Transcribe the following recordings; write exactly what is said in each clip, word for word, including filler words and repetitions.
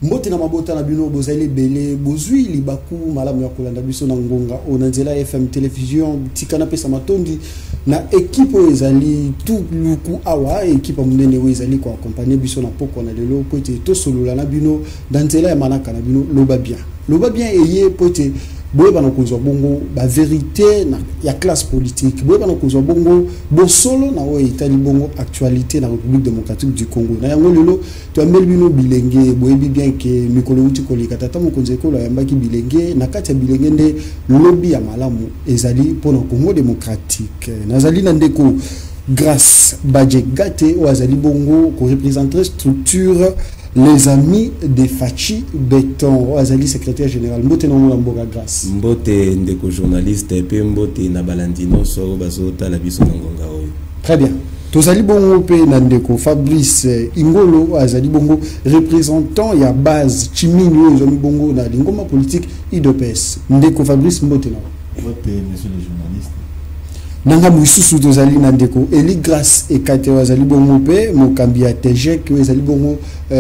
Mbote na mabota na bino bozali belé bozui libaku malamu ya kolanda biso na ngonga onanzela F M télévision tikana pesa matondi na équipe ezali tout luku awa équipe munene ezali ko accompagner biso na poko na lelo pote to solola na bino danzela ya manaka na bino loba bien loba bien eye pote boye bana kozwa bongo ba vérité na ya classe politique boye bana kozwa bongo bo solo na o etali bongo actualité na République démocratique du Congo na yango lelo to amel bino bilenge boye bien que mikolo uti kolika tata mokonze ko la yambaki bilenge na kati ya bilenge nde lobby ya malamu ezali pour le Congo démocratique nazali na ndeko grâce badje gate o azali bongo ko représenter structure les amis de Fachi Béton azali secrétaire général mbote na mona mboka grâce mbote ndeko journaliste et puis mbote na balandino so bazota la biso ngonga oyo. Très bien. Tozali bongo pe na ndeko Fabrice Ingolo azali bongo représentant ya base chimini ozo bongo na lingoma politique I D P S ndeko Fabrice mbote na mbote monsieur le journaliste nanga mususu tozali na ndeko Eli Grâce et Kate azali bongo pe mokambi ya T G K azali bongo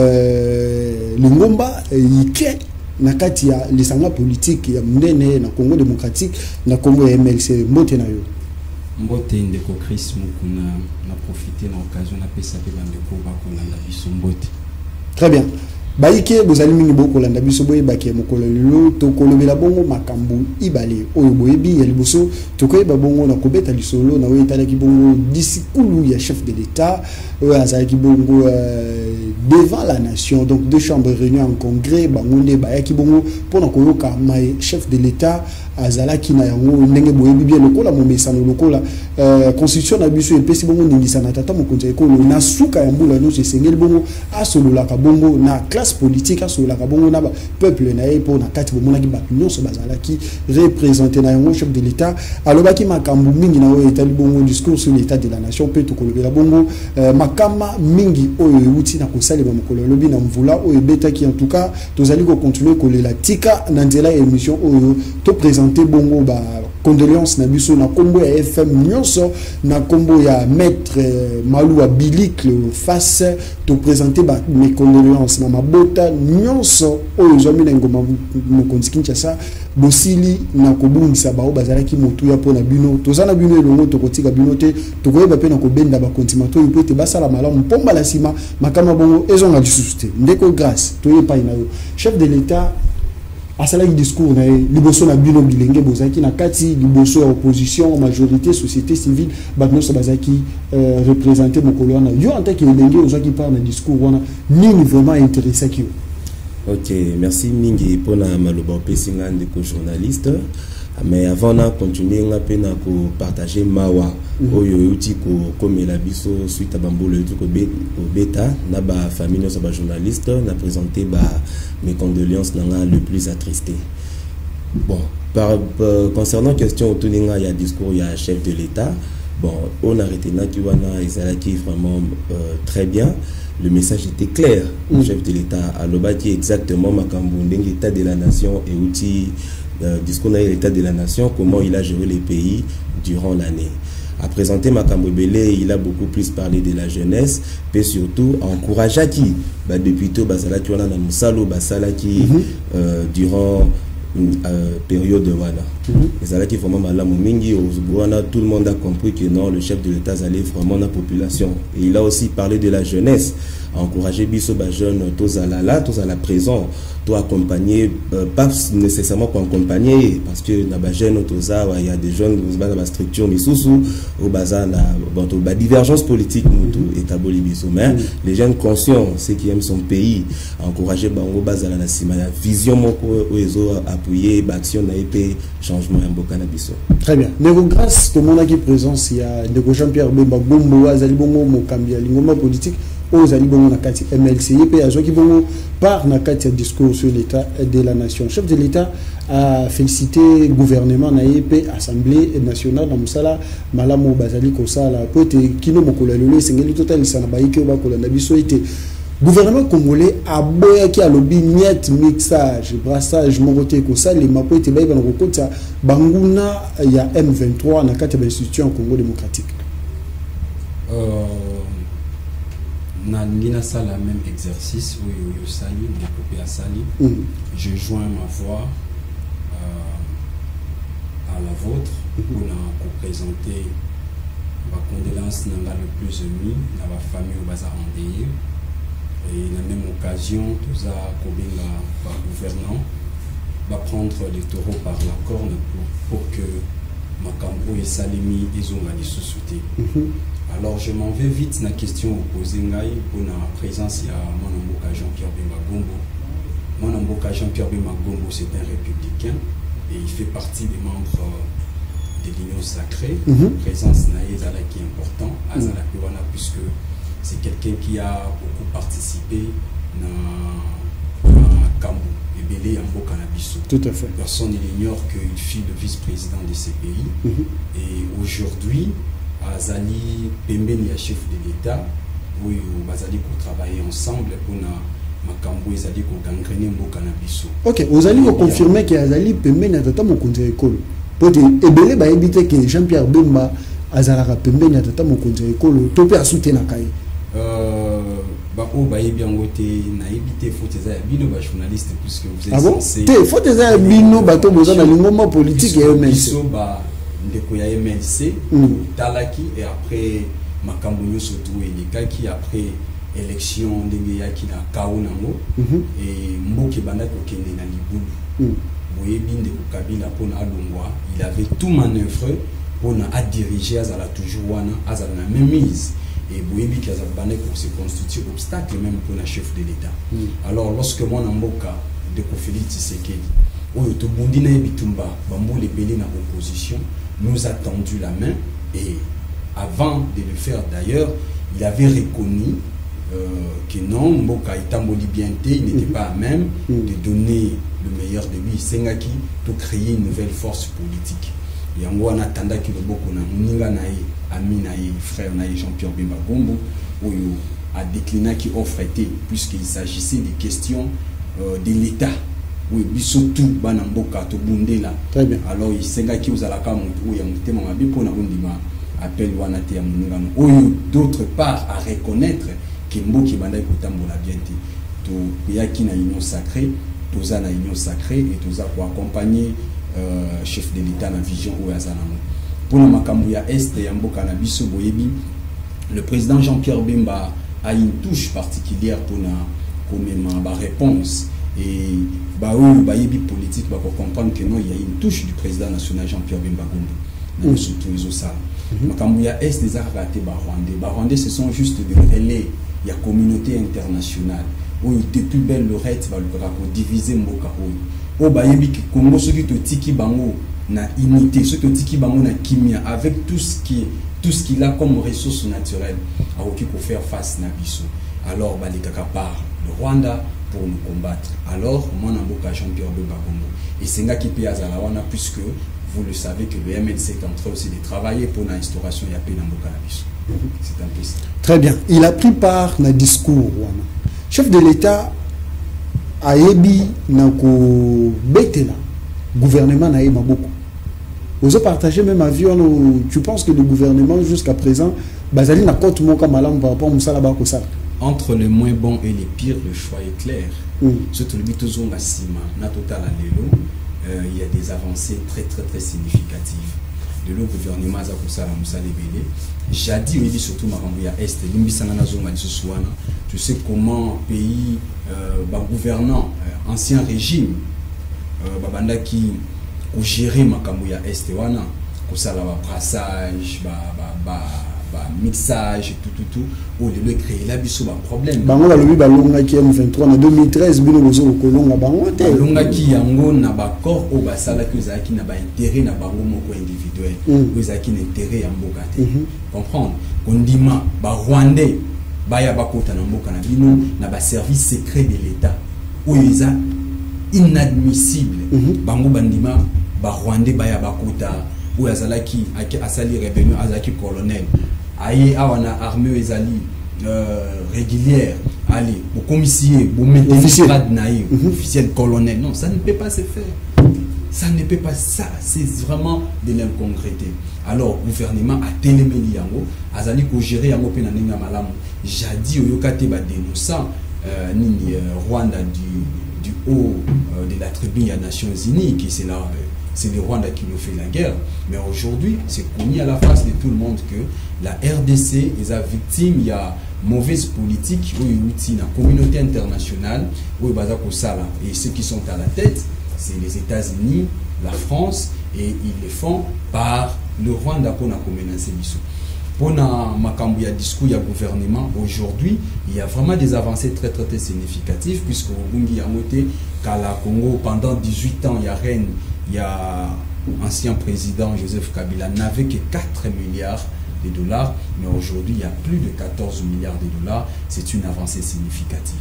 euh lingomba yike na kati ya lisanga politique ya mnene na Congo démocratique na Congo M L C mbote na yo mbote ndeko Chris Mukuna na profiter na occasion na pesa pe bandeko ba kolanda biso mbote. Très bien. Baike bozali mingi boko landa biso boye bakie mokolo lelo to kolobela bongo makambu ibale oyo boyebi ya liboso to koyeba bongo na kobeta lisolo na oyo tala ki bongo disikulu ya chef de l'état oyo azali ki bongo euh, devant la nation donc deux chambres réunies en congrès bangonde ba yaki bongo pona koyoka mai chef de l'état azala ki na yango ndenge boyebi bien lokola momesano lokola euh, constitution na biso epesi bongo ndingisa na tata mokonza ekolo na suka ya mbula no sengeli bongo asolola ka bongo na classe politique asolola ka bongo na ba peuple na ye po na kati bomona ki ba nyonso bazala ki représenter na yango chef de l'état alobaki makambu mingi na oyo etali bongo discours sur l'état de la nation pe to kolobela bongo euh, makama mingi oyo euti na kosali ba mokolo lobi na mvula oyo betaki en tout cas tozali ko continuer kolela tika na nzela émission oyo to présenter bongo ba condoléances na biso na kombo ya F M nyonso na kombo ya maître euh, Malou Abilik le face to présenter ba mes condoléances na mabota nyonso oyo zomi na ngoma mokonzi Kinshasa bosili na kobungisa ba bazalaki motu ya pona bino tozana bino elongo to kotika bino te to koyeba pe na kobenda ba kontimato yo te basala malamu pomba la sima makama bongo ezonga disuste ndeko grâce to yepa ina yo chef de l'état asala ki discours na liboso na bino bilenge bozaki na kati liboso ya opposition majorité société civile batnoso bazaki euh, représenter mokolo wana yo en tant que bilenge ozaki par na discours wana nini vraiment intéressé ki. Ok, merci mingi pour na maloba pesinga ndeko journaliste. Mais avant de continuer, on a pu partager mawa oyo yuti ko komela biso suite à bambolo yuti ko beta na ba famille nos ba journaliste na présenté ba mes condoléances nanga le plus attristé. Bon, par, par concernant question autour ninga il y a discours il y a chef de l'état. Bon, on a retenu qui wana ezalaki vraiment euh, très bien. Le message était clair. Le mm. chef de l'état a lobaki exactement makambo ndenge état de la nation et outil Euh, discours de l'état de la nation, comment il a géré les pays durant l'année. À présenter Makambo Belé, il a beaucoup plus parlé de la jeunesse, mais surtout encouragé qui, bah, depuis tout, Basala qui on a Moussalo, Basala qui euh, durant une euh, période de Wana. Basala qui vraiment mal mingi au Wana, tout le monde a compris que non, le chef de l'État allait vraiment la population. Et il a aussi parlé de la jeunesse. Encourager biso ba jeune tous à la là tous à la présent toi accompagner euh, pas nécessairement pour accompagner parce que na ba jeune tous ça il y a des jeunes dans la structure misusu au bazar na bon ba divergence politique nous établi biso mais les jeunes conscients ceux qui aiment son pays encourager bango bazar na sima ya vision moko oezo appuyer ba action na épée changement ya mboka na biso. Très bien. Nego grâce tout le monde qui présence il y a Nego Jean-Pierre Bemba Gombo azali bongo mokambi ya lingoma politique aux alibons na kati M L C P azo ki bongo par na kati discours sur l'état de la nation. Chef de l'état a félicité gouvernement na E P assemblée nationale na musala malamu bazali ko sala pote kino mokolo lelo sengeli total sana baike ba ko na biso ite gouvernement congolais a boya ki alobi net mixage brassage mokote ko sala ma pote ba ba ko kota banguna ya M vingt-trois na kati ba institution Congo démocratique. Euh na nina ça la même exercice où yo sali découpé à sali mm. je joins ma voix euh, à la vôtre mm -hmm. pour la présenter ma condoléance nanga le plus ému na la famille au bazar endeuillé et la même occasion tous à kobinga par gouvernant va prendre les taureaux par la corne pour, pour que makambo et salimi ils ont la société. Alors je m'en vais vite na question opposée ngai pour la présence il y a mon amboka Jean-Pierre Bemba Gombo. Mon amboka Jean-Pierre Bemba Gombo c'est un républicain et il fait partie des membres de l'Union sacrée. Mm -hmm. Présence naïe Zala qui est important à Zala Piwana puisque c'est quelqu'un qui a beaucoup participé dans Kambu et Belé Amboka Nabiso. Tout à fait. Personne n'ignore qu'il fut le vice-président de ces pays. Mm -hmm. Et aujourd'hui Azali Pembeni est chef de l'État, oui, Azali pour travailler ensemble pour na makambo ezali ko gangrener mboka na biso. OK, Azali ko confirmer que Azali Pembeni atata mokonzi ekolo. Pote ebele ba ebite que Jean-Pierre Bemba azala ka Pembeni atata mokonzi ekolo to pe asute na kai. Euh ba o ba yebi ngote na ebite faut eza bino ba journaliste puisque vous êtes ah bon? censé Te faut eza bino bato bozana lingoma politique et M L C. Ndeko ya M L C talaki et après makambo nyoso tout et qui après élection ndenge yaki na kaunango et mboke banda ko kende na libulu boyebi ndeko Kabila pona alongwa il avait tout manœuvré pona a diriger azala toujours wana azala na même mise et boyebi ki azala banda ko se constituer obstacle même pour la chef de l'État. Alors lorsque mon mboka de Félix Tshisekedi oyo to bondi na bitumba bambo le belé na opposition nous a tendu la main et avant de le faire d'ailleurs, il avait reconnu euh, que non, Mboka Itamboli Bienté, il n'était mm -hmm. pas à même mm -hmm. de donner le meilleur de lui. Sengaki pour créer une nouvelle force politique. Et en gros, on attendait que le Boko na Mninga naï, ami naï, frère naï Jean-Pierre Bemba Gombo, a décliné qui offre été, puisqu'il s'agissait des questions euh, de l'État. Oui, surtout bana mboka to bundela. Très bien. Alors il senga ki uzala ka mutu ya mutema mabi pona bundima appel wana te ya muningano. Oyo d'autre part à reconnaître que mboki banda kotambola bien te. To yaki na union sacrée, toza na union sacrée et toza pour accompagner euh, chef de l'État na vision ou azanamo. Pona makambu ya est ya mboka na biso boyebi, le président Jean-Pierre Bemba a une touche particulière pour na comme ma réponse. Et bah oui, bah il y a politique bah pour comprendre que non il y a une touche du président national Jean-Pierre Bemba Gombo. Nous surtout les autres ça. Mais quand il y a est des arrêtés bah Rwandais, bah Rwandais ce sont juste des relais. Il y a communauté internationale. Oui, depuis belle lorette va le raconter diviser mboka oui. Oh bah il y a Congo ceux qui te tiki bango na unité, ceux qui te tiki bango na kimia avec tout ce qui tout ce qu'il a comme ressources naturelles à qui pour faire face na biso. Alors bah les kakapar le Rwanda pour nous combattre. Alors, moi, je suis Jean-Pierre Bemba Gombo. Et c'est là qui peut y avoir, puisque vous le savez que le M L C est en train aussi de travailler pour l'instauration de la paix dans le cannabis. C'est un peu ça. Très bien. Il a pris part dans le discours. Chef de l'État a ébi na ko betela. Gouvernement n'a ébi beaucoup. Vous avez partagé même avion. Tu penses que le gouvernement jusqu'à présent, Bazali n'a pas tout le monde comme malam par rapport à Moussa Laba Kosa. Entre les moins bons et les pires, le choix est clair. Surtout le bitozo Massima, na total alelo, il y a des avancées très très très significatives. De le gouvernement a Moussa Moussa Lebele. Jadi oui surtout Marambia Est, limbisana na zonga dissoana. Tu sais comment pays euh, bah, gouvernant euh, ancien régime euh, babanda qui ou gérer Makambuya Est wana, ko sala ba brassage, ba ba ba Bah, mixage et tout tout tout au lieu de créer là biso ba problème bango ba lobi ba longa ki M vingt-trois en deux mille treize bino bozo ko longa bango te longa ki yango na ba corps au ba sala que za ki na ba intérêt na bango moko individuel mm. za ki na intérêt ya mboka te mm -hmm. comprendre kondima ba rwandais ba ya ba kota na mboka na bino na ba service secret de l'état où ils a inadmissible mm -hmm. bango bandima ba rwandais ba ya ba kota où azalaki asali rébellion azaki colonel aye awana armée ezali euh, régulière allez au commissaire au officiel grade naïf officiel colonel non ça ne peut pas se faire ça ne peut pas, ça, c'est vraiment de l'incongruité. Alors, le gouvernement a téléméli yango, azali ko gérer yango pe na ninga malamu. Jadi oyokate ba dénonçant euh, nini euh, Rwanda du du haut euh, de la tribune des Nations Unies, qui c'est là, euh, c'est le Rwanda qui nous fait la guerre. Mais aujourd'hui, c'est connu à la face de tout le monde que la R D C est la victime, il y a mauvaise politique, où il y a la communauté internationale, où il y a et ceux qui sont à la tête, c'est les États-Unis, la France, et ils le font par le Rwanda pour la communauté. Pour le discours du gouvernement, aujourd'hui, il y a vraiment des avancées très très, très significatives, puisque au Bungi a noté qu'à la Congo, pendant dix-huit ans, il y a Rennes, il y a ancien président Joseph Kabila, n'avait que quatre milliards de dollars, mais aujourd'hui, il y a plus de quatorze milliards de dollars. C'est une avancée significative.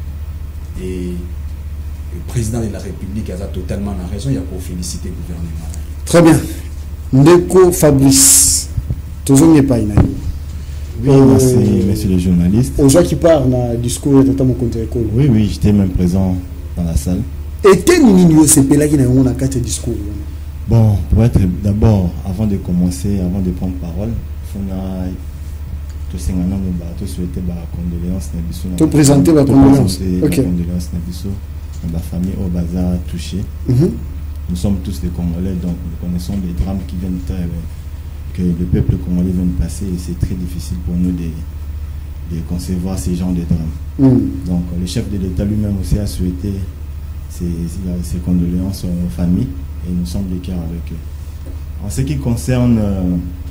Et le président de la République a totalement raison, il y a pour féliciter le gouvernement. Très bien. Ndeko Fabrice. Oui, euh, merci, messieurs les journalistes. Aux gens qui parlent dans le discours de Tata Mokonzi Ekolo. Oui, oui, j'étais même présent dans la salle. Et quel niveau c'est là qui n'a pas quatre discours? Bon, pour être d'abord, avant de commencer, avant de prendre parole, il faut que souhaiter ma condoléance. Tu présenter ma condoléance. Ok. Ma condoléance à la famille au bazar touchée. Nous sommes tous des Congolais, donc nous connaissons les drames qui viennent de que le peuple congolais vient de passer, et c'est très difficile pour nous de, de concevoir ces genres de drames. Mm. Donc le chef de l'État lui-même aussi a souhaité ses, ses condoléances aux familles, et nous sommes de cœur avec eux. En ce qui concerne euh,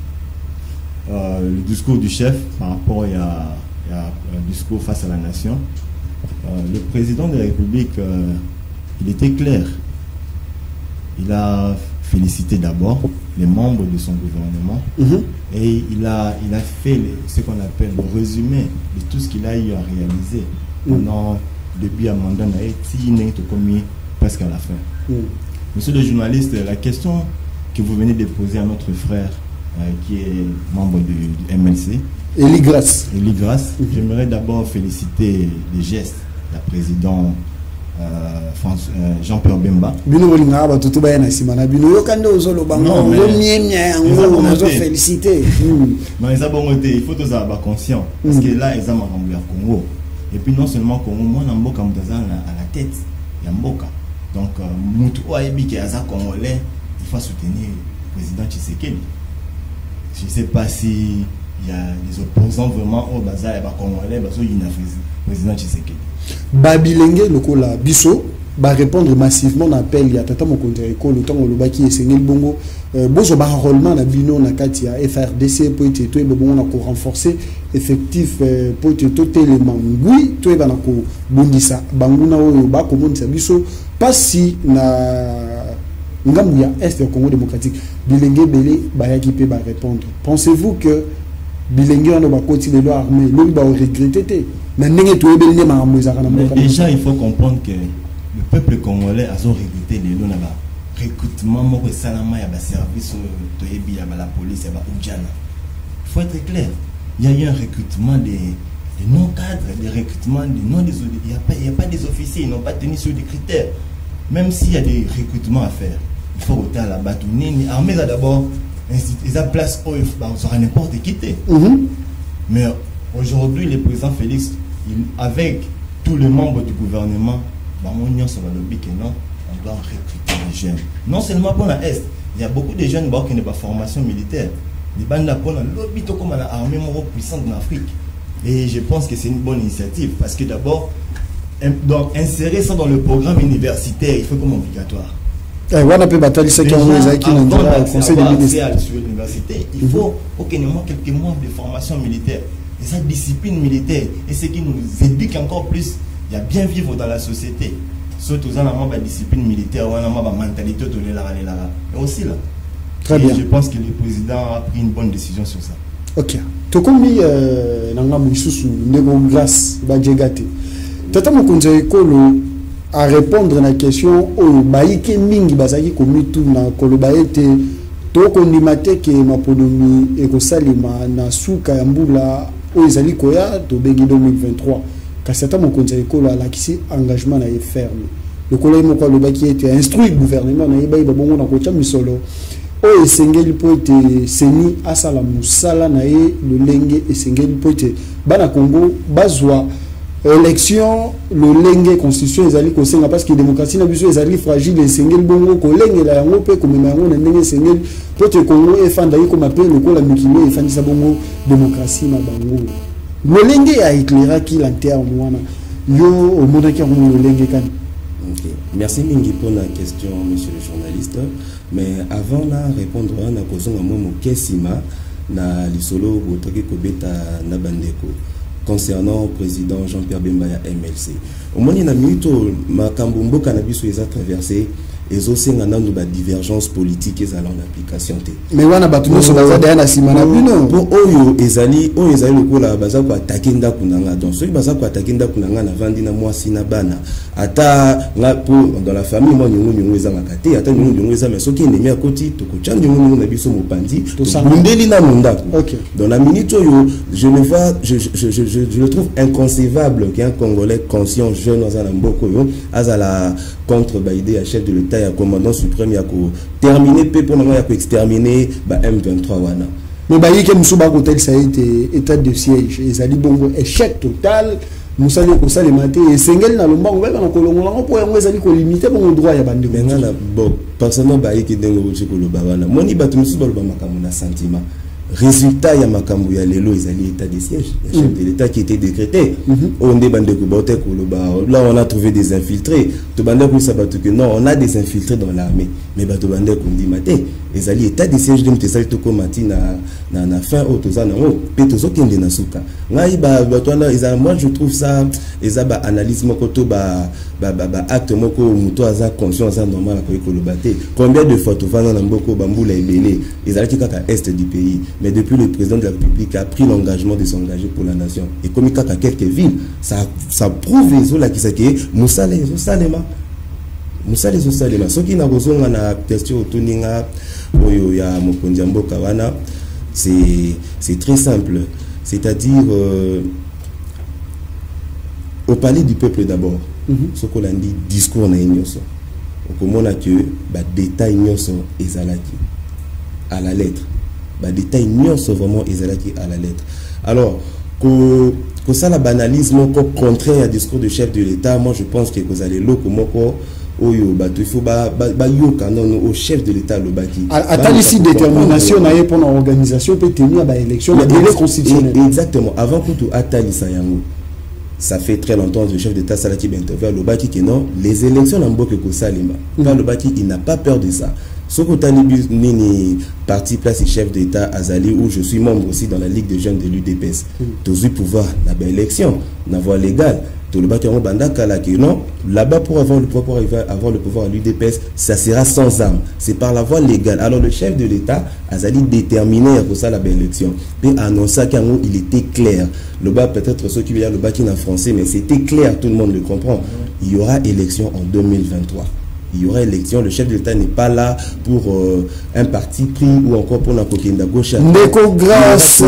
euh, le discours du chef par rapport à, à un discours face à la nation, euh, le président de la République, euh, il était clair. Il a félicité d'abord les membres de son gouvernement, mm-hmm. et il a, il a fait les, ce qu'on appelle le résumé de tout ce qu'il a eu à réaliser mm. pendant le début à mandat presque à la fin. Mm. Monsieur le journaliste, la question que vous venez de poser à notre frère euh, qui est membre du, du M L C, Eli Grasse, Eli Grasse, mm-hmm. j'aimerais d'abord féliciter les gestes de la présidente Euh, euh, Jean-Pierre Bemba. Bino linga ba tutu ba na simana bino yokande ozolo bango zo miemia yango nazo féliciter. Mais ça bon côté, il faut tous avoir conscient parce que là ils ont rendu à Congo. Et puis non seulement Congo, moi na mboka mutaza à la tête, ya mboka. Donc mutu oyebi ki aza congolais, il faut soutenir le président Tshisekedi. Je ne sais pas si il y a des opposants vraiment au bazar et ba congolais, baso yina président Tshisekedi. Babilenge lokola biso ba répondre massivement à l'appel ya Tata Mokonzi Ekolo tango lobaki esengeli bongo bozo ba enrôlement na bino na kati ya F R D C po ete to bongo na ko renforcer effectif po ete to telema ngui to ba na ko bundisa banguna oyo ba ko mondisa biso pasi na ngambu ya Est du Congo démocratique bilenge belé ba yaki pe ba répondre. Pensez-vous que bilenge on ba continuer leur armée lo ba regretter? Mais déjà, il faut comprendre que le peuple congolais a regretté les lois de recrutement, de service de la police, il faut être clair. Il y a eu un recrutement des, des non-cadres, des recrutements des non des il n'y a, a pas des officiers, ils n'ont pas tenu sur des critères. Même s'il y a des recrutements à faire, il faut retourner à la bâtonnière. L'armée a d'abord ils ont place où on sera n'importe qui. Mais aujourd'hui, le président Félix, il, avec tous les membres du gouvernement, on doit recruter les jeunes. Non seulement pour la Est, il y a beaucoup de jeunes qui n'ont pas de formation militaire. Les bandes pour lobby comme l'armée puissante en Afrique. Et je pense que c'est une bonne initiative parce que d'abord, donc insérer ça dans le programme universitaire, il faut comme obligatoire. Déjà, avant d'accès à l'université, il faut qu'il y ait quelques mois de formation militaire. Et cette discipline militaire, et ce qui nous éduque encore plus, il y a bien vivre dans la société. Surtout dans la discipline militaire, dans la mentalité de l'État. Et aussi là. Très bien. Je pense que le président a pris une bonne décision sur ça. Ok. Tokomi nanga mususu ndeko grâce badjegate. Tata Mokonzi Ekolo à répondre à la question au baïke mingi bazaki komi tout na koloba ete to kondimate ke mapodomi ekosalima na suka ya mbula o ezali koya to bengi deux mille vingt-trois. Kasata Mokonzi Ekolo alakisi engagement na ferme. le collègue moko le qui était instruit gouvernement na yeba yeba bongo na kocha misolo o esengeli po ete seni asala musala na ye lolenge esengeli po ete bana Congo bazwa élection lolenge constitution ezali kosenga parce que démocratie na biso ezali fragile esengeli bongo kolengela yango pe komema yango na ndenge esengeli po ete Congo efanda ye koma pe lokola mikilo efandisa bongo démocratie na bango lolenge ya éclairaki lanterne wana yo omonaki yango lolenge kani. Okay. Merci mingi pour la question, monsieur le journaliste. Mais avant de répondre à la question, je kesima na lisolo botoki kobeta na bandeko concernant le président Jean-Pierre Bemba ya M L C. Au moment na minuto makambo mboka na biso eza traversé et aussi on a une divergence politique et en application. Mais wana batu no so baza derrière na sima na bino. Pour oyo ezali oyo ezali lokola baza ko attaquer ndako nanga donc ceux baza ko attaquer ndako nanga na vandi na mwasi na bana ata nga pour dans la famille moi nyongo nyongo eza makate ata nyongo nyongo eza mais soki ndemi akoti to ko tcha nyongo nyongo na biso mopandi to bundeli na ndako. Dans la minute oyo je le vois je je je je, je, je le trouve inconcevable qu'un Congolais conscient jeune dans un mboko yo azala contre Baïdé à chef de l'État et commandant suprême ya ko terminer pe pour moment ya ko exterminer ba M vingt-trois wana. Mais Baïké Moussouba Kotel ça a été état de siège et ça dit bon échec total Moussa ko sale maté et sengel na lomba ngwe na kolongo la ko yango ezali ko limiter bon droit ya bande mais na bon personnellement Baïké dengo ko ko loba wana moni batu musuba loba makambo na sentiment. Résultat, il y a Makambu ya lelo, ils allaient état de siège. Il y a chef de l'État qui était décrété. On là, on a trouvé des infiltrés. Non, on a des infiltrés dans l'armée. Mais Batobande dit maté. Ils allaient état de siège de Mutesal Toko Mati na na fin au Tozana o Petozo Kende Nasuka. Moi, je trouve ça, ils ont analyse mokoto ba ba ba acte moko muto aza conscience normal à ko kolobate. Combien de fois Tovana na mboko bambula ebele. Ils allaient kaka est du pays. Mais depuis le président de la République a pris l'engagement de s'engager pour la nation. Et comme il y a quelques villes, ça, ça prouve les autres qui sont Moussa les Salema. Moussa les Salema. Ce qui n'a pas besoin de la question autour de c'est très simple. C'est-à-dire, euh, au palais du peuple d'abord, ce qu'on a dit, discours na ignoso. Au moment que, bah, détail ignoso et zalaki. À la lettre. Bah, détail ignoso vraiment et zalaki à la lettre. Alors, que, que ça la banalisme contraire à discours de chef de l'État, moi je pense que vous allez l'eau comme Oyo, il faut au chef de l'État le baki. Attends ici détermination pour l'organisation peut tenir à l'élection constitutionnelle. Exactement. Avant que tout attali sayango, ça fait très longtemps que le chef d'État Salaki Bentover le baki qui non les élections en Boke Salima. Quand le baki il n'a pas peur de ça. Ce que Talibu Nini parti place chef d'État Azali où je suis membre aussi dans la Ligue des jeunes de l'U D P S. Tous eu pouvoir la belle élection, la voie légale. Tout le bâtiment Bandaka là qui non là-bas pour avoir le pouvoir avoir le pouvoir à l'U D P S ça sera sans armes c'est par la voie légale. Alors le chef de l'État Azali déterminé pour ça la belle élection mais annonça qu'il était clair le bas peut-être ceux qui veulent le bâtiment en français mais c'était clair tout le monde le comprend il y aura élection en deux mille vingt-trois. Il y aura élection, le chef de l'État n'est pas là pour euh, un parti pris ou encore pour la coquine gauche. Ndeko grâce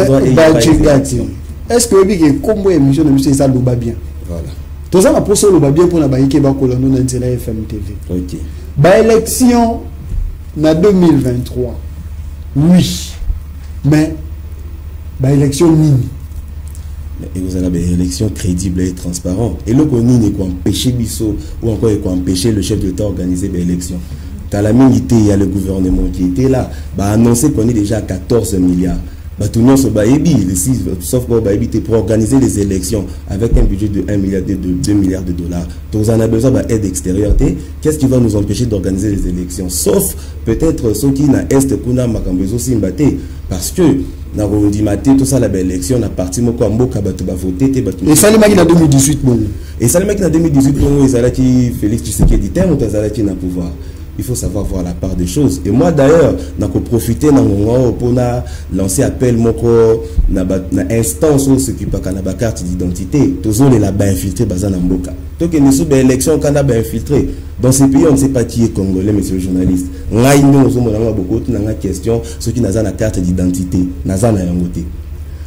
est-ce que vous avez comme émission de monsieur ça loba bien? Voilà. Tout ça m'a posé loba bien pour la baïke ba kolano na Nzela F M T V. OK. Ba élection na deux mille vingt-trois. Oui. Mais ba élection nini? Et vous avez une élection crédible et transparente. Et le Konini est empêcher Bissot ou encore est empêcher le chef de l'État d'organiser l'élection. Dans la minute, il y a le gouvernement qui était là. Bah annoncer qu'on est déjà à quatorze milliards. Bah tout le monde se baïbi, sauf pour baïbi pour organiser les élections avec un budget de un milliard de deux milliards de dollars. Donc on a besoin d'aide extérieure. Qu'est-ce qui va nous empêcher d'organiser les élections? Sauf peut-être ceux qui n'a est kuna makambezo simbaté parce que na rondi maté tout ça la belle élection na parti moko mboka bato ba voter te bato et ça le maki na deux mille dix-huit bon et ça le maki na deux mille dix-huit bon ils allaient qui Félix Tshisekedi terme ou allait qui na pouvoir. Il faut savoir voir la part des choses. Et moi d'ailleurs, n'a que profiter dans mon pour lancer appel moko na na instance où ce qui pas na carte d'identité, toujours les là-bas infiltré bazana mboka. Donc il y a une élection quand on a infiltré. Dans ces pays on ne sait pas qui est congolais monsieur le journaliste. Ngai nous sommes beaucoup na question ceux qui n'a pas la carte d'identité, n'a pas na yangote.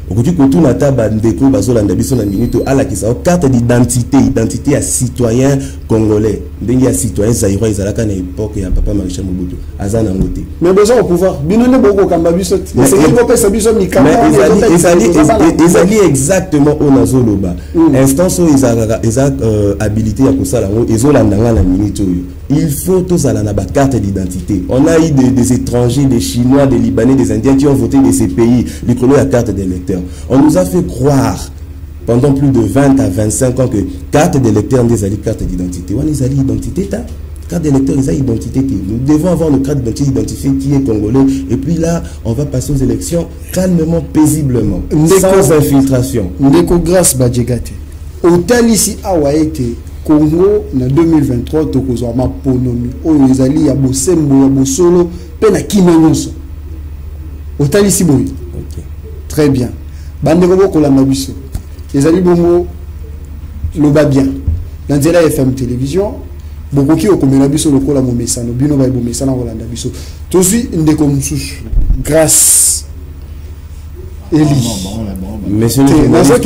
Aujourd'hui, quand on a taba ndeko bazolanda biso na minute ala ki sa carte d'identité, identité à citoyen congolais. Ndenge ya citoyen zaïrois ezalaka na époque ya papa Marechal Mobutu. Azana ngote. Mais besoin au pouvoir. Binone boko kamba biso. Mais c'est qu'il faut ça biso mikama. Mais ils allaient exactement au nazoloba. Instance où ils ont habilité à kosala ngo ezolanda na minute oyo. Il faut tous aller à la carte d'identité. On a eu des, des étrangers, des Chinois, des Libanais, des Indiens qui ont voté de ces pays, les colons à carte d'électeur. On nous a fait croire pendant plus de vingt à vingt-cinq ans que carte d'électeur, on a carte d'identité. On a des identité, carte d'électeur, ils ont identité. Nous devons avoir une carte d'identité identifiée qui est congolais. Et puis là, on va passer aux élections calmement, paisiblement, sans infiltration. Ndeko grâce Badjegate. Autant ici à Waïté. Congo en deux mille vingt-trois tokozwa maponomi oyo ezali ya bosembo ya bosolo pe na kimenyoso otalisi boyi. OK. Très bien. Bande ko kolanda biso. Ezali bongo loba bien. Dans la F M télévision bokoki okomela biso lokola mo mesano bino ba bo mesana kolanda biso. Tozwi ndeko mususu grâce Eli. Monsieur le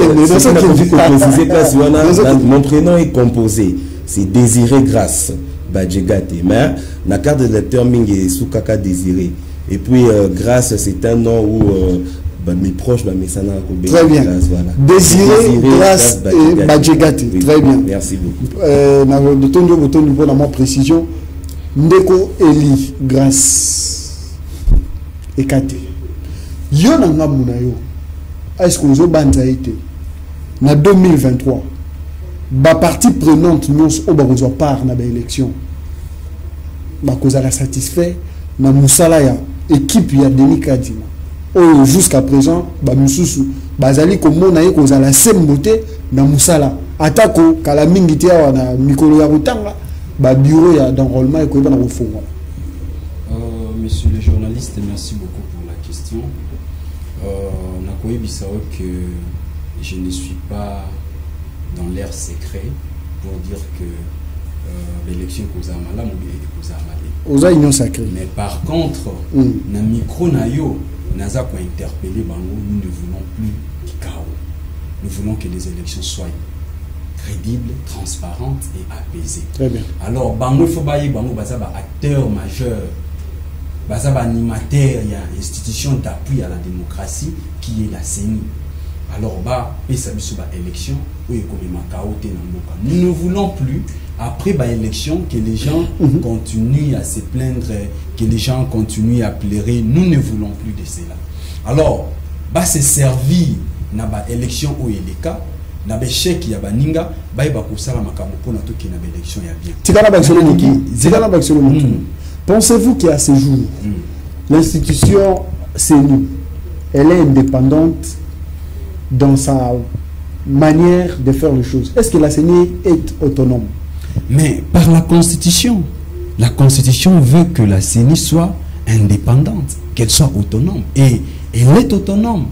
mon prénom est composé. C'est Désiré Grâce Badjegate. Mais la carte de lecteur Mingi Soukaka Désiré. Et puis euh, Grâce, c'est un nom où euh, bah, mes proches, bah, mes sana, très bien. Grâce, voilà. Désiré, Désiré Grâce et Badjegate. Oui. Très bien. Merci beaucoup. Euh, de ton niveau, de ton niveau, dans ma précision, Ndeko Eli Grâce et Kate. Yo nanga munayo est-ce que nous avons été en deux mille vingt-trois ba partie prenante nous au barozo part na ba élection ba kozala satisfait na musala ya équipe ya Denis Kadima oh jusqu'à présent ba mususu bazali komona ye kozala sembote na musala atako kala mingi te na mikolo ya rutanga ba bureau ya d'enrôlement ko ba na kofunga. Euh, monsieur le journaliste, merci beaucoup pour la question. Euh, que je ne suis pas dans l'air secret pour dire que euh, l'élection cause amala ou cause amala. Sacrée. Mais par contre, mm. na micro na yo naza ko interpeller bango, nous ne voulons plus du chaos. Nous voulons que les élections soient crédibles, transparentes et apaisées. Très bien. Alors bango faut bailler bango baza ba acteur majeur. Baza ba animateur, il y a une institution d'appui à la démocratie qui est la C E N I. Alors bah pesa biso ba élection ou ekomema kaote na mboka. Nous ne voulons plus après ba élection que les gens mm-hmm. continuent à se plaindre, que les gens continuent à pleurer. Nous ne voulons plus de cela. Alors bah se servir na ba élection ou eleka na ba chèque ya ba ninga ba ba kosala makambo pona to ki na ba élection ya bien. Tikala ba solo niki. Tikala ba solo niki. Pensez-vous qu'à ce jour, mm. l'institution C E N I, elle est indépendante dans sa manière de faire les choses? Est-ce que la C E N I est autonome? Mais par la Constitution, la Constitution veut que la C E N I soit indépendante, qu'elle soit autonome. Et elle est autonome.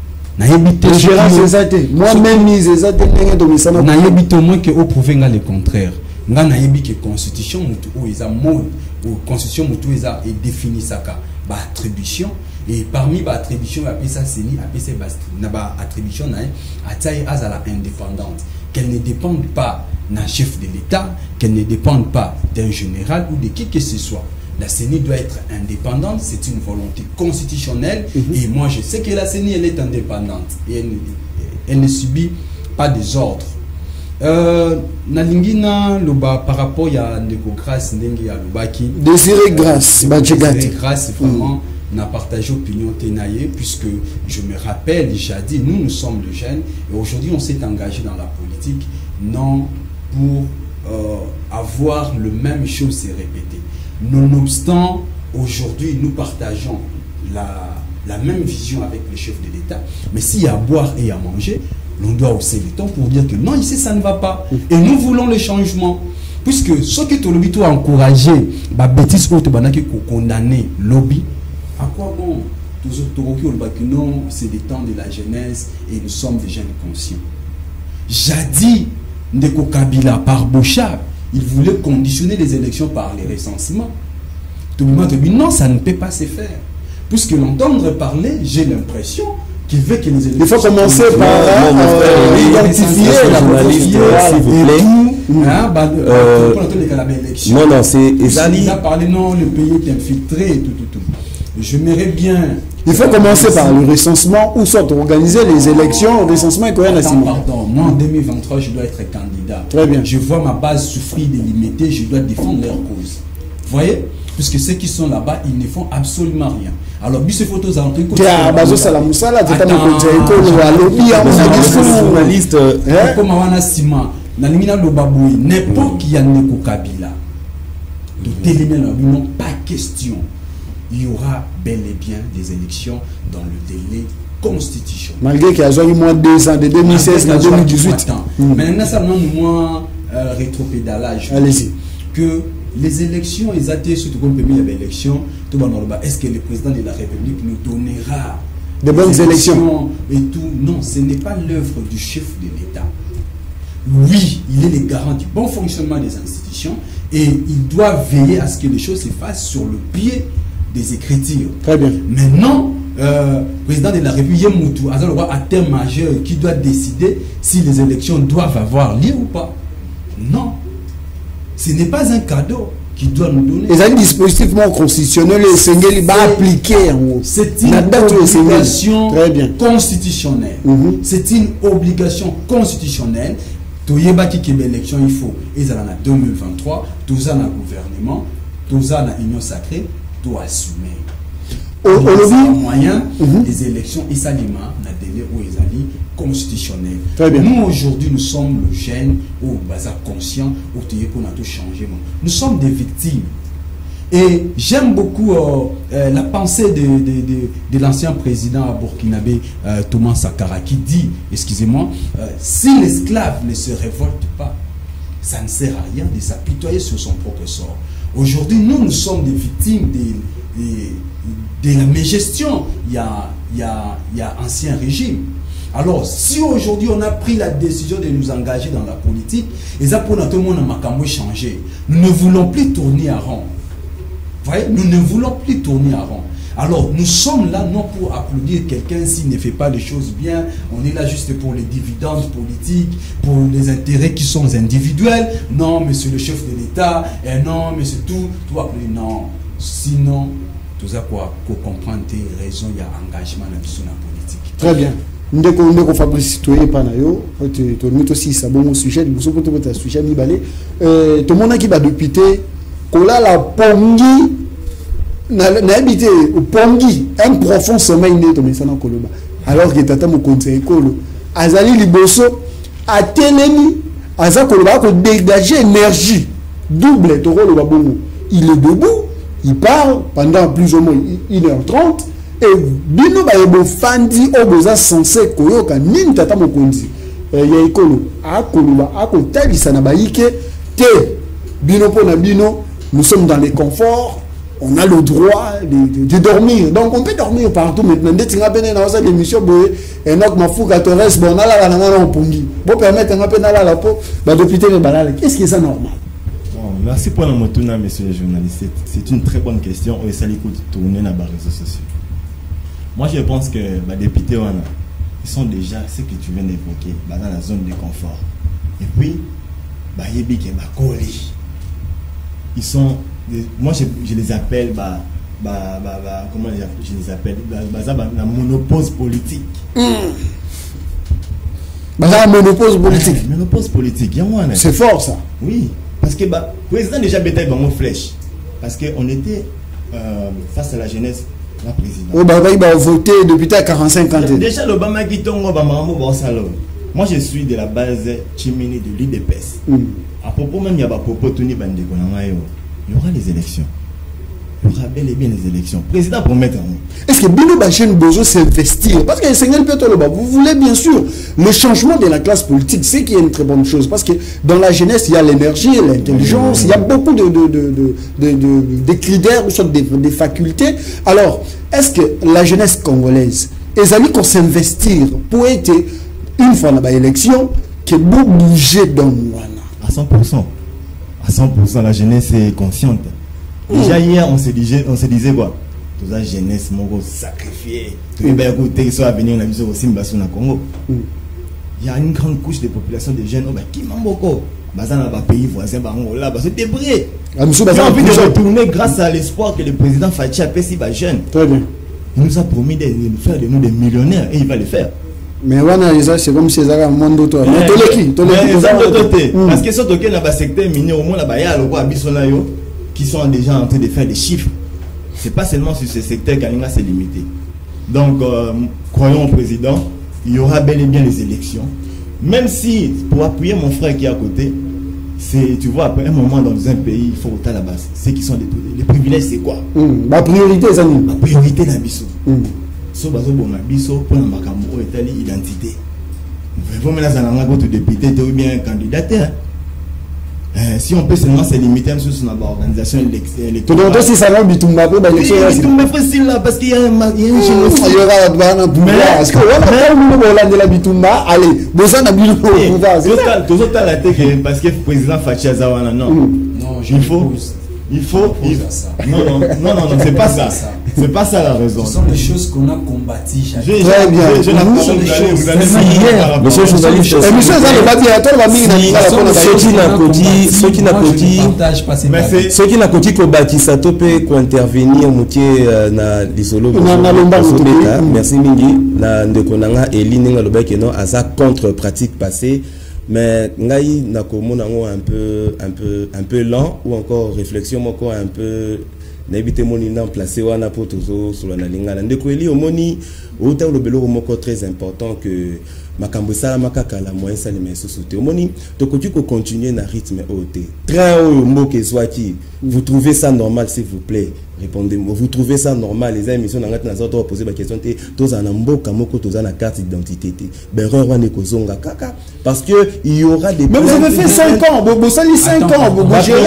Moi-même, n'ayebite au moins que vous prouvez le contraire. Nga nayebi que constitution mutu o eza mode ou constitution mutu eza et défini saka ba attribution et parmi ba attribution ya pesa seni a pesa ba na ba attribution na ataye azala indépendante, qu'elle ne dépende pas d'un chef de l'État, qu'elle ne dépende pas d'un général ou de qui que ce soit. La C E N I doit être indépendante, c'est une volonté constitutionnelle. Mm-hmm. Et moi je sais que la C E N I elle est indépendante et elle, elle ne subit pas des ordres. Euh, Nalingina loba par rapport à Ndeko Grâce ndenge ya lobaki Désiré Grâce Badjegate Grâce vraiment mm. n'a partagé opinion tenaillé puisque je me rappelle j'ai dit nous nous sommes les jeunes et aujourd'hui on s'est engagé dans la politique non pour euh, avoir le même chose se répéter. Nonobstant aujourd'hui nous partageons la, la même vision avec le chef de l'État, mais s'il y a à boire et à manger, l'on doit aussi le temps pour dire que non, ici ça ne va pas. Et nous voulons le changement. Puisque ce qui te lobby a encouragé, la bêtise ou te condamner lobby, à quoi bon? Non, c'est des temps de la jeunesse et nous sommes des jeunes conscients. Jadis, Ndeko Kabila par Bochab, il voulait conditionner les élections par les recensements. Tout le monde dit non, ça ne peut pas se faire. Puisque l'entendre parler, j'ai l'impression qui veut que les élections... Il faut commencer par non, non, euh, oui, identifier la journaliste, s'il vous plaît. Hein, bah, Euh, pour la élection. Non, non, c'est Ezali. Il a parlé, non, le pays est infiltré, tout, tout, tout. J'aimerais bien... Il faut commencer par le recensement ou soit organiser les élections, le recensement et quoi Attends, pardon, moi en deux mille vingt-trois, je dois être candidat. Très bien. Je vois ma base souffrir des limités, je dois défendre leur cause. Vous voyez? Puisque ceux qui sont là-bas, ils ne font absolument rien. Alors, bis photos en truc. Journaliste. Comme Awana Sima, Nalimina Lobaboui, n'importe qui a Neko Kabila. De téléménage, non, pas question. Il y aura bel et bien des élections dans le délai constitutionnel. Malgré qu'il y a eu moins de deux ans, de deux mille seize à deux mille dix-huit. Maintenant, ça demande moins rétropédalage. Allez-y. Que les élections, ils attendent surtout comme il y avait élection, est-ce que le président de la République nous donnera de bonnes élections, élections et tout? Non, ce n'est pas l'œuvre du chef de l'État. Oui, il est le garant du bon fonctionnement des institutions et il doit veiller à ce que les choses se fassent sur le pied des écritures. Très bien. Maintenant, euh, président de la République, Moutou, a un acteur majeur qui doit décider si les élections doivent avoir lieu ou pas. Non. Ce n'est pas un cadeau qui doit nous donner. Les dispositifs constitutionnels, les Sengeli va appliquer en haut. C'est une obligation constitutionnelle. Mm-hmm. C'est une obligation constitutionnelle. Tout yeba qui est l'élection, il faut. Ils ont en deux mille vingt-trois, tout ça dans le gouvernement, tout ça dans l'union sacrée, doit assumer. Au moyen, mm-hmm. les élections, ils s'alimentent dans le délai où ils allaient constitutionnel. Nous aujourd'hui nous sommes le jeune ou bazar conscient ou pour tout changer. Nous sommes des victimes. Et j'aime beaucoup euh, euh, la pensée de, de, de, de l'ancien président burkinabé euh, Thomas Sankara qui dit, excusez-moi, euh, si l'esclave ne se révolte pas, ça ne sert à rien de s'apitoyer sur son propre sort. Aujourd'hui, nous, nous sommes des victimes de, de, de la mégestion. Il y a, il y a, il y a ancien régime. Alors, si aujourd'hui on a pris la décision de nous engager dans la politique, et ça pour tout le monde a changé. Nous ne voulons plus tourner à rond. Vous voyez, nous ne voulons plus tourner à rond. Alors, nous sommes là non pour applaudir quelqu'un s'il ne fait pas les choses bien. On est là juste pour les dividendes politiques, pour les intérêts qui sont individuels. Non, monsieur le chef de l'État, et non, monsieur tout, tout appeler. Non, sinon, tout ça quoi, pour comprendre tes raisons, il y a engagement dans la politique. Très bien. Ndeko ndeko Fabrice toye pana yo to to mito si ça bon sujet du so poto poto sujet mi balé euh to mona ki ba député kola la pongi na na habité au pongi un profond sommeil né to mesana koloba alors que tata mo conseil kolo azali liboso a telemi aza koloba ko dégager énergie double to koloba bongo il est debout il parle pendant plus ou moins une heure trente. Et bino ba yebo fandi oboza censé koyoka nini tata mokonzi ya ikolo akoluba akotalisa na bayike te bino pona bino nous sommes dans les conforts, on a le droit de, de, de dormir, donc on peut dormir partout maintenant. Ndetinga bene na osa l'émission boye Enoch Mafuka Torres bon ala la na na pongi bo permettre nga pe na la po ba député ne balala. Qu'est-ce qui est ça normal? Bon, merci pour la motuna monsieur le journaliste, c'est une très bonne question et ça l'écoute tourner dans les réseaux sociaux. Moi, je pense que les députés, ils sont déjà ce que tu viens d'évoquer, dans la zone de confort. Et puis, ils sont, moi, je, je les appelle, bah, bah, bah, bah, comment je les appelle, bah, bah, bah, la monopause politique. Mmh. Bah, la monopause politique. Ah, monopause politique, c'est fort ça. Oui, parce que bah, le président déjà bêtait dans mon flèche, parce qu'on était euh, face à la jeunesse. La présidente. Oh, bah, il va voter depuis quarante-cinq ans. Déjà, l'Obama qui tombe, moi je suis de la base Chimini de l'I D P S. Mm. À propos même, il y a pas propos Tony Bandeko. Il y aura les élections. Il y aura bel et bien les élections. Président promet. Est-ce que Bino Bachen besoin s'investir? Parce que Seigneur Piotoloba, vous voulez bien sûr le changement de la classe politique, c'est qui est une très bonne chose. Parce que dans la jeunesse, il y a l'énergie, l'intelligence, il y a beaucoup de, de, de, de, de, de, de critères, des, des facultés. Alors, est-ce que la jeunesse congolaise, ils allaient qu'on s'investir pour être une fois dans l'élection, que vous bougez dans moi? À cent pour cent. À cent pour cent, la jeunesse est consciente. Déjà hier, on se disait, on se disait quoi? toute la jeunesse moko sacrifiée tout bien côté soit venir na biso aussi mbaso na Congo. Il y a une grande couche de population de jeunes qui mamboko bazana ba pays voisins bango là ba se débrouiller. Ils ont envie de retourner grâce à l'espoir que le président Fachi a fait si bas jeunes. Très bien. Il nous a promis de nous faire de nous des millionnaires et il va le faire. Mais voilà, c'est comme si ça monde d'autre. Parce que surtout que dans le secteur minier, au moins là-bas, il y a le qui sont déjà en train de faire des chiffres. C'est pas seulement sur ce secteur qu'Alinga s'est limité. Donc, euh, croyons au président, il y aura bel et bien les élections. Même si, pour appuyer mon frère qui est à côté, c'est, tu vois, à un moment dans un pays, il faut autant la base. Ceux qui sont des les privilèges, c'est quoi? mm. La priorité, c'est la priorité dans Bissau. So bazo bona Bissau pour la makambo etali identité. Vous mettez dans la votre député ou bien candidat. Euh, si on peut seulement se limiter à sur une organisation électorale. Tout le monde si ça va bitumba pour l'élection. Bitumba facile là parce qu'il y a un génocide. Il y aura la douane pour parce que voilà quand nous on l'a de la bitumba allez besoin de bitumba pour voir. Tout tout à la tête parce que le président Fachi Azawana non. Non, il faut il faut il... non non non non non c'est pas ça. C'est pas ça la raison. Ce sont les choses qu'on a combattues. Très bien. Je n'ai pas choses. Monsieur journaliste, monsieur Zale va dire à toi la mine ceux qui n'a côté ceux qui n'a côté ceux qui n'a côté ko bâtissa topé ko intervenir moutier na lisolo merci mingi na ndeko nanga Eline ngaloba ke non aza contre pratique passée. Mais ngai nakomona un peu un peu un peu lent ou encore réflexion moko un peu n'habite mon inam placé wana pour toujours sur la lingala ndeko eli omoni ota le belo moko très important que makambo sala makaka la moyen ça les mais société omoni to ko tu ko continuer na rythme haute train o moko zwaki vous trouvez ça normal s'il vous plaît répondez-moi vous trouvez ça normal les émissions na ngati na zoto poser ba question te toza na mboka moko toza na carte d'identité te berreur wana ko zonga kaka parce que il y aura des mais vous avez fait cinq ans vous sali cinq ans vous gérez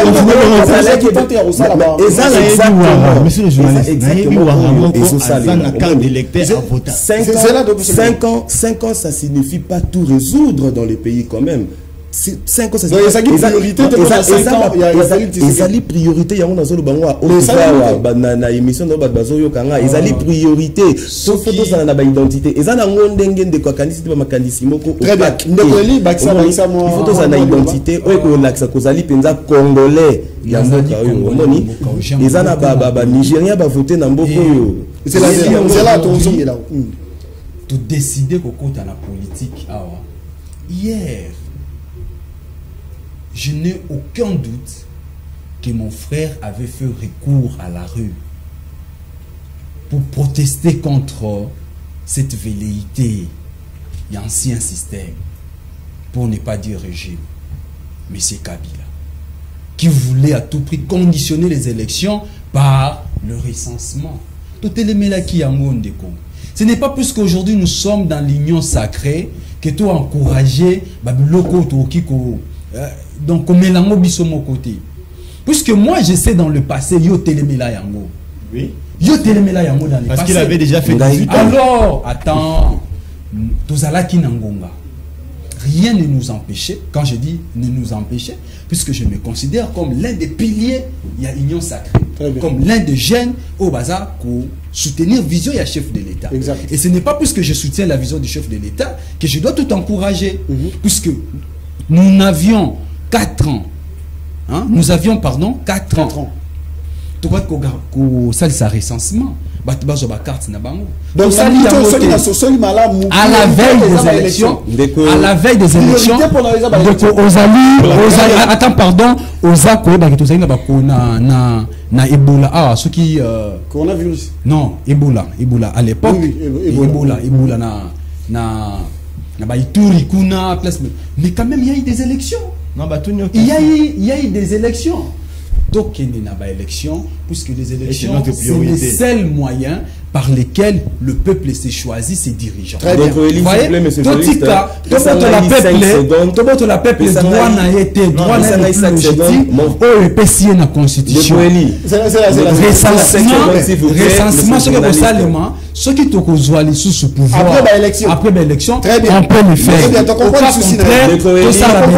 exactement monsieur le journaliste exactement et ça na carte d'électeur à voter cinq ans cinq ans ça signifie pas tout résoudre dans les pays quand même. cinq ans ça c'est priorité ezali priorité yango nazolo bango a na émission no bazo yokanga ezali priorité sauf que dans na ba identité ezana ngondenge ndeko kanisi ba makanisi moko très bien ndeko li bakisa bakisa mo il faut tous na identité o ko laksa kozali penza congolais ya mboka oyo omoni ezana ba ba Nigérien ba voter na mboka oyo c'est la c'est là ton son là tout décider ko kota na politique awa hier. Je n'ai aucun doute que mon frère avait fait recours à la rue pour protester contre cette velléité et ancien système, pour ne pas dire régime, M. Kabila, qui voulait à tout prix conditionner les élections par le recensement. Ce n'est pas plus qu'aujourd'hui nous sommes dans l'union sacrée que tu as encouragé Babiloko Tokiko. Donc, comme Mélango Bissomo côté. Puisque moi, je sais dans le passé, Yo Télémela Yango. Oui. Yo Télémela Yango dans le Parce passé. Parce qu'il avait déjà fait dix-huit ans. Alors, attends, Tozalaki Nangonga. Rien ne nous empêchait, quand je dis ne nous empêchait, puisque je me considère comme l'un des piliers, il y a Union Sacrée. Comme l'un des jeunes au bazar pour soutenir vision et chef de l'État. Et ce n'est pas puisque je soutiens la vision du chef de l'État que je dois tout encourager. Mm-hmm. Puisque nous avions quatre ans. Hein? Nous avions, pardon, quatre ans. Tu vois que ça, c'est un recensement. Donc, ça, à la veille des élections, à la veille des élections, attends, pardon, aux accords, na na Ebola, ah, ce qui coronavirus. Non, Ebola, Ebola à l'époque, Ebola, Ebola na na mais quand même il y a eu des élections. Non, bah, tout il y a eu il y a eu des élections. Donc il n'y a pas d'élection puisque les élections c'est le seul moyen par lesquels le peuple s'est choisi ses dirigeants. Très bien. Vous voyez, monsieur le journaliste, tout la peuple droit n'a été droit n'a été légitime. Oh, et pécier na constitution. Recensement, recensement sur le salement ceux qui te rejoignent les sous pouvoir après l'élection, après l'élection, très bien, on peut le faire. Très bien, tu comprends le souci. Tout ça la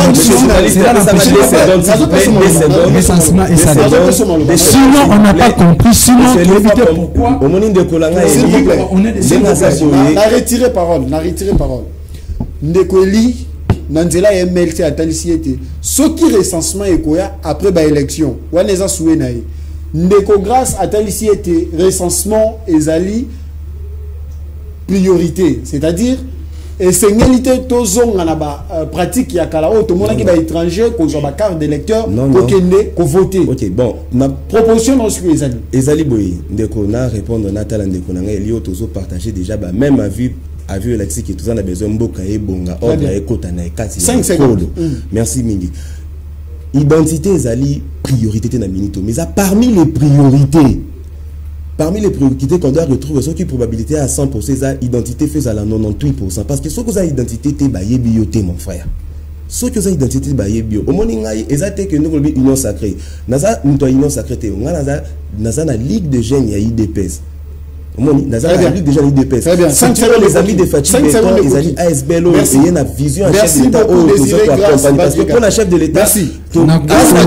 sinon on n'a pas compris. Sinon pourquoi au moment de Kolanga on est des n'a retiré parole, n'a retiré parole. Ndekoli Nanzela M L T atalisi ete ce qui recensement ekoya après ba élection waneza soué nae ndeko grâce atalisi ete recensement ezali priorité, c'est-à-dire et c'est ngélité tozonga na ba pratique ya kala o to mona ki ba étranger ko ba carte d'électeur ko kende ko voter. OK, bon, ma proposition dans ce ezali ezali boy ndeko na répondre na tala ndeko na ngai liyo tozo partager déjà ba même avis a vu la qui tout ça a besoin mboka e bonga ordre e kota na kati cinq secondes. Merci mingi. Identité ezali priorité na minito mais à parmi les priorités parmi les priorités qu'on doit retrouver ce qui probabilité à cent pour cent ça identité fait à la quatre-vingt-dix-huit pour cent parce que ce que ça identité te ba yebioté mon frère ce que ça identité ba yebio au moni ngai ezate que nous union sacrée naza nto union sacrée te naza naza na ligue de jeunes ya I D P S. Moni, Nazar a lu déjà l'I D P S. Très bien. cinq les amis de Fatih Béton, les amis A S B L O, et il y a une vision à chef de l'État. Parce que pour la chef de l'État, merci. Vous allez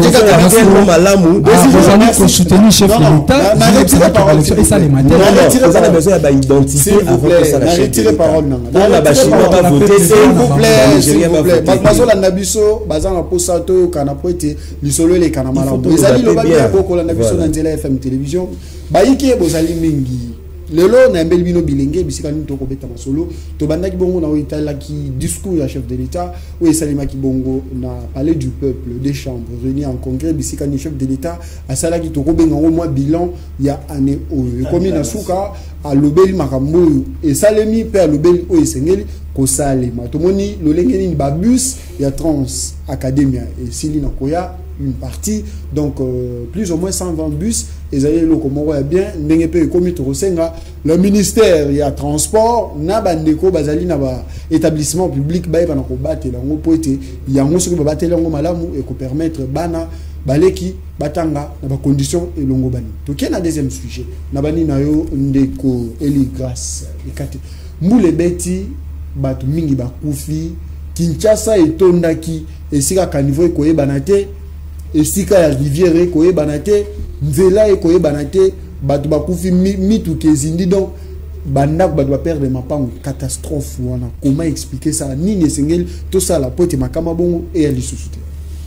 soutenir le chef de l'État. Et ça, les matins. Vous avez besoin d'identité avant que ça la chef de l'État. Pour la Bachine, on va voter. S'il vous plaît, s'il vous plaît. Mademoiselle Anabiso, Bazan Aposato, Kanapoete, Lisolo, les Kanamala. Vous allez le bagage pour la Nabiso dans F M Télévision. Baïki, vous allez Mingi. Lelo na mbeli bino bilenge bisika ni to kobeta masolo to bandaki bongo na oitala ki discours ya chef de l'État ou esalima ki bongo na palais du peuple des chambres réunis en congrès bisika ni chef de l'État asala ki to kobenga au moins bilan ya année oyo komi na suka a lobeli makambo et salemi pe a lobeli o esengeli ko salema to moni lolengeni ni babus ya Trans Academia et sili na koya une partie donc euh, plus ou moins cent vingt bus et allez le comment bien ndenge pe komi to senga le ministère il y a transport na bandeko bazali na ba établissement public ba ba na ko batela ngo poete ya ngo soki ba batela ngo malamu et ko permettre bana baleki batanga na ba conditions et longo bani to kena deuxième sujet na bani na yo ndeko eli grâce ekate mbule beti batu mingi bakufi Kinshasa etondaki esika ka niveau ko yebana te esika ya rivière ko yebana te nzela ko yebana te batu bakufi mitu kezindi donc banda batu ba perdre mapango catastrophe wana comment expliquer ça nini sengeli tout ça la pote makama bongo et ali susute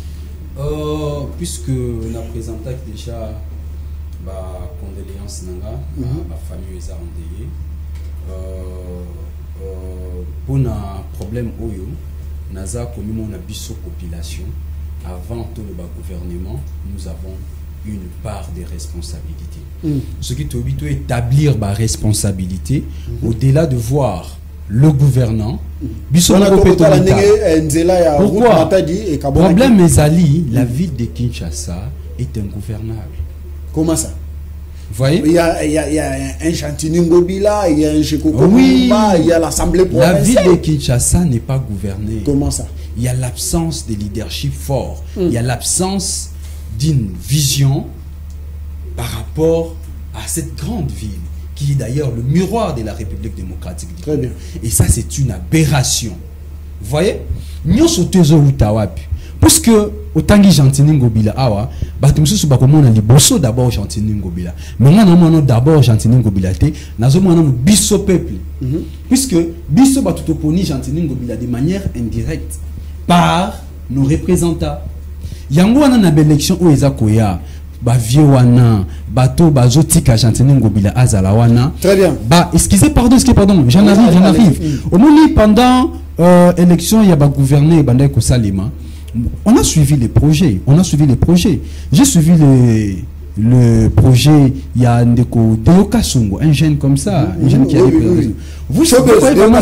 euh puisque la présenta déjà ba condoléances nanga ba famille les endeuillés euh euh pour un problème oyo naza comme on a biso population avant tout le gouvernement nous avons une part de responsabilité. Mm. Ce qui te dit établir ma responsabilité mm-hmm. au-delà de voir le gouvernant. Mm. Pourquoi? Problème Ezali, la ville de Kinshasa est ingouvernable. Comment ça? Vous voyez? Il y a, il y a, il y a un Chantini Ngobila, il y a un Chekoko oui. il y a l'Assemblée provinciale. La ville de Kinshasa n'est pas gouvernée. Comment ça? Il y a l'absence de leadership fort. Mm. Il y a l'absence d'une vision par rapport à cette grande ville qui est d'ailleurs le miroir de la République démocratique du Congo. Et ça, c'est une aberration. Vous voyez? Nous sommes parce que autant que Chantini Ngobila awa batumsusu bakomona liboso d'abord Chantini Ngobila mais moi non d'abord Chantini Ngobila te nazo mona no biso peuple puisque biso batutoponi Chantini Ngobila de manière indirecte par nos représentants yango wana na élection o eza koya ba vieux wana bato bazotika Chantini Ngobila azala wana très bien ba excusez pardon excusez pardon j'en arrive j'en arrive au moment pendant euh, élection il y a ba gouverner banda ko salima. On a suivi les projets, on a suivi les projets. J'ai suivi le, le projet, il y a Ndeko Deoka Sungo, un jeune comme ça, un jeune qui a oui, oui, oui. Vous savez vraiment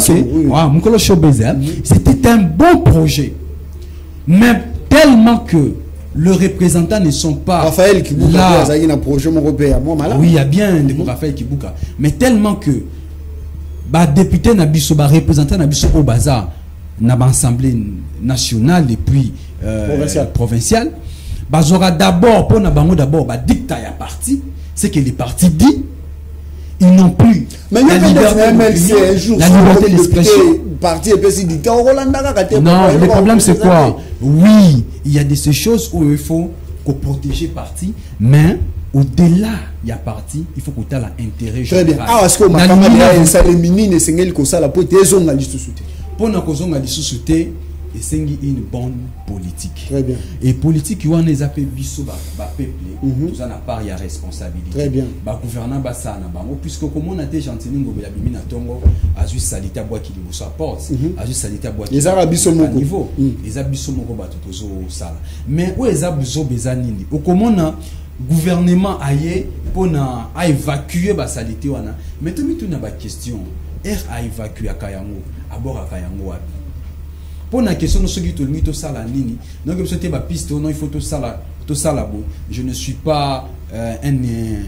que c'était un bon projet. Mais tellement que les représentants ne sont pas Raphaël Kibuka, là. Un projet européen. Oui, il y a bien Ndeko mm -hmm. Raphaël Kibuka. Mais tellement que bah, député Nabiso, bah, représentant Nabiso au bazar, dans l'Assemblée nationale et puis euh, provinciale, provinciale bah, d'abord pour d'abord bah, dictat à parti c'est que les partis dit ils n'ont plus mais la liberté un jour, la liberté d'expression. Parti et puis dictateur non, le problème c'est quoi? Oui, il y a des ces choses où il faut qu'on protège parti, mais au-delà il y a parti, il faut qu'on ait l'intérêt. Très bien. Ah, est-ce que ma camarade ça les minines c'est ngel ko ça la pote des zones la liste sous pour na ko zonga liste sous et c'est une bonne politique. Très bien. Et politique qui on les appelle biso ba ba peuple, tout ça n'a pas il y a responsabilité. Très bien. Ba gouvernant ba ça na bango puisque comme on a été gentil ngo ya bimina tongo a juste salité bois qui lui support, a juste salité bois. Les arabes biso moko niveau. Les arabes biso moko ba tozo sala. Mais où les arabes biso bezanini. Au comment na gouvernement aye pour na a évacuer ba salité wana. Mais tout mi tout na ba question. R a évacué à Kayango, à bord à Kayango wapi. Pour la question de ce qui est tout ça la nini, donc comme c'était ma piste, non il faut tout ça là, tout ça là. Je ne suis pas euh, un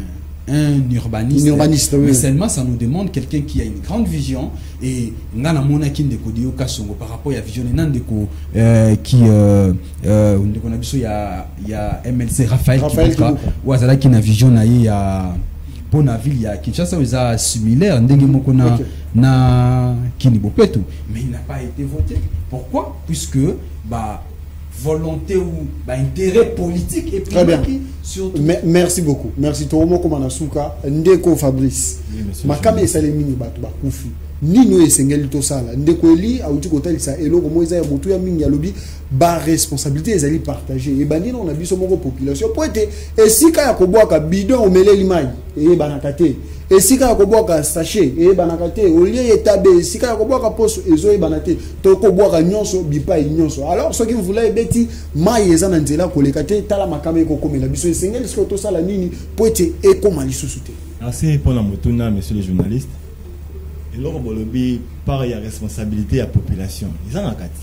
un urbaniste, un urbaniste mais oui. Seulement ça nous demande quelqu'un qui a une grande vision et ngana mona qui ndeko dio kasongo par rapport à vision nandeko euh, qui euh euh ndeko na biso ya ya M L C Raphaël Kibuka ou azala qui na vision na ya pour la ville, il y a Kinshasa, ils sont similaires, okay. na Kinibopetu, mais il n'a pas été voté. Pourquoi? Puisque bah, volonté ou bah, intérêt politique et très bien. Surtout. Merci beaucoup. Merci Toromo Komanasuka, Ndeko Fabrice. Makame Salemini Batu Bakufi. Nino esengeli to sala ndeko eli auti kotali sa eloko mo eza ya motu ya mingi ya lobi ba responsabilité ezali partager e bandi na biso moko population po ete esika ya kobwaka bidon omeleli mai e banaka te esika ya kobwaka sachet e banaka te olie etabe esika ya kobwaka poso ezo e banate to kobwaka nyonso bipai nyonso alors ce qui vous voulez beti mai eza na nzela koleka te tala makame ko komela biso esengeli siko to sala nini po ete ekoma lisusu te. Merci pour la motuna monsieur les journalistes. Et là, il par la responsabilité à la population. Ils en ont quatre.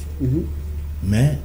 Mais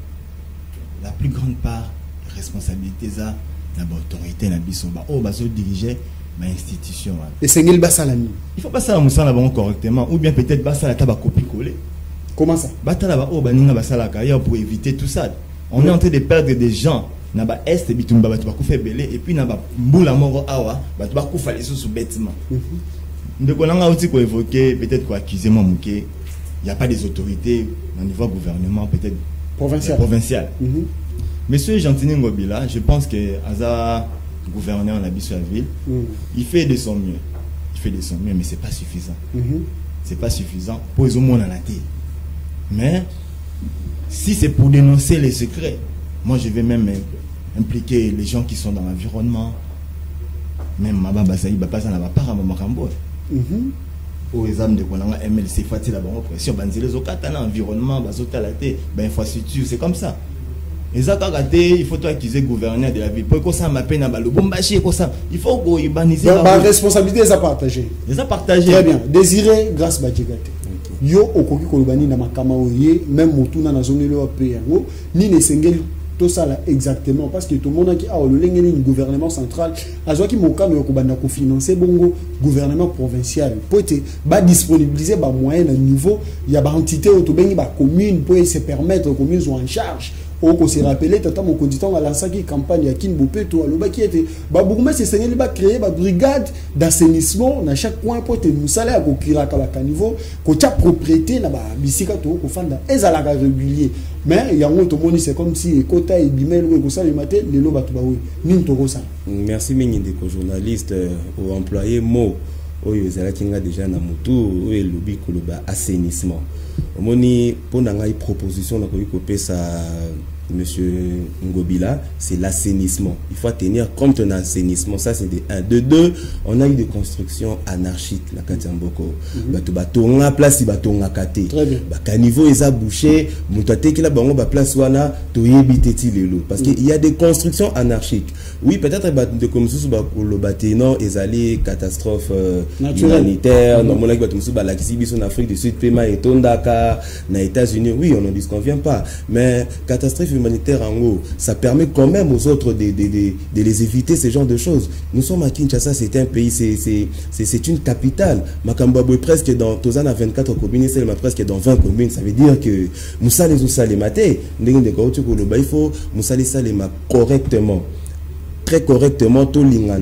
la plus grande part de responsabilité, c'est l'autorité. Oh, bah, diriger l'institution. Et c'est quel basalami? Il faut passer à la moussa correctement. Ou bien peut-être passer à la table copier-coller. Comment ça? Oh, bah, nous avons pour éviter tout ça. On est en train de perdre des gens. Na ba est bitumba ba tuba kufa belé et puis na ba mbula moro awa ba tuba kufa les sous bêtement. Donc on a aussi évoqué peut-être quoi accuser moi il y a pas des autorités au niveau gouvernement peut-être provincial. provincial. Mm -hmm. Monsieur Gentini Ngobila, je pense que Aza gouverneur en Abissou la ville, mm -hmm. il fait de son mieux. Il fait de son mieux mais c'est pas suffisant. Mm -hmm. C'est pas suffisant pour les hommes en la mais si c'est pour dénoncer les secrets, moi je vais même impliquer les gens qui sont dans l'environnement. Même Maba Basaï Bapa ça n'a pas à Makambo. Aux examens de Konanga M L C Fatih la bonne pression banzile zokata na environnement bazota la té ben infrastructure c'est comme ça. Et ça il faut toi accuser gouverneur de la ville pour que ça m'appelle na balo bombachi ko ça il faut go urbaniser la responsabilité ça partager. Les a partagé. Très bien. Désiré grâce Badjigate. Yo okoki kolobani na makama oye même motuna na zone lo pe yango ni ne sengeli tout ça là exactement parce que tout le monde qui a le gouvernement central a qui mon cas de financer bongo gouvernement provincial pour être ba disponibiliser ba moyen à niveau il y a ba entité autobeni ba commune pour se permettre communes en charge au qu'on se rappelait tata mon conditant à lancer qui campagne à Kinbopeto à loba qui était ba bourgmestre c'est seigneur ba créer ba brigade d'assainissement dans chaque coin pour te musala à kokira ka niveau ko tia propriété na ba bisika to ko fanda ezala ka régulier mais il y a un autre monde c'est comme si kota et bimel ou ko ça le matin les loba to ba oui nin to ça. Merci minginde ko journaliste ou employé mot oyo ezala kinga déjà na mutu oyo lobi ko loba assainissement omoni pona ngai proposition na ko kopesa monsieur Ngobila, c'est l'assainissement. Il faut tenir compte de l'assainissement. Ça, c'est de un. De deux, on a eu des constructions anarchiques, la Katiamboko. Bato bato on a place, bato on a kate. Très bien. Bah, niveau ils a bouché, moutate qui la bango ba place wana, to yebiteti lelo. Parce qu'il y a des constructions anarchiques. Oui, peut-être de comme ça, bah, le bâtiment, ils allaient catastrophe euh, humanitaire. Normalement, bah, tout ça, bah, la Kissibiso en Afrique du Sud, Pema et Tondaka, na États-Unis. Oui, on n'en disconvient pas. Mais catastrophe humanitaire en haut, ça permet quand même aux autres de, de, de, de les éviter ce genre de choses. Nous sommes à Kinshasa, c'est un pays, c'est une capitale. Makambabou est presque dans Tozana vingt-quatre communes, c'est presque dans vingt communes. Ça veut dire que Moussa les Oussa les maté, il faut Moussa les Salema correctement, très correctement, tout l'ingana.